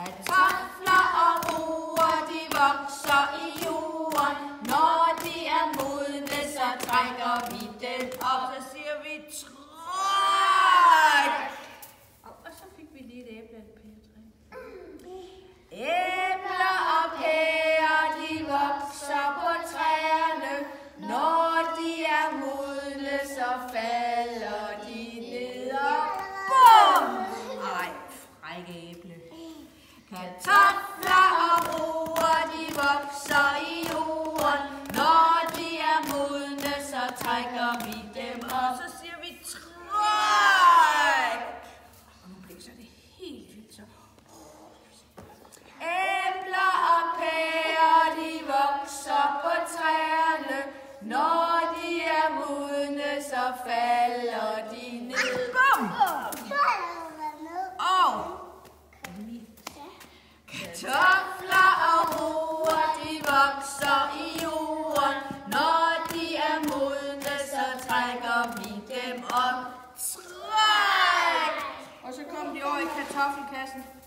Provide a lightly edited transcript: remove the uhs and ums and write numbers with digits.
Kartofler og roer, de vokser i jorden. Når de er modne, så trækker vi dem op. Så siger vi træk. Og så fik vi lige et æble af et pæretræ. Æbler og pærer, de vokser på træerne. Når de er modne, så falder de ned og bum! Ej, frække æble. Kartofler og roer, de vokser i jorden. Når de er modne, så trækker vi dem op. Så siger vi træk! Og nu blæser det helt vildt så. Æbler og pærer, de vokser på træerne. Når de er modne, så falder de ned. Bum! Og kartofler og roer, de vokser i jorden. Når de er modne, så trækker vi dem op. Træk! Og så kom de over i kartoffelkassen.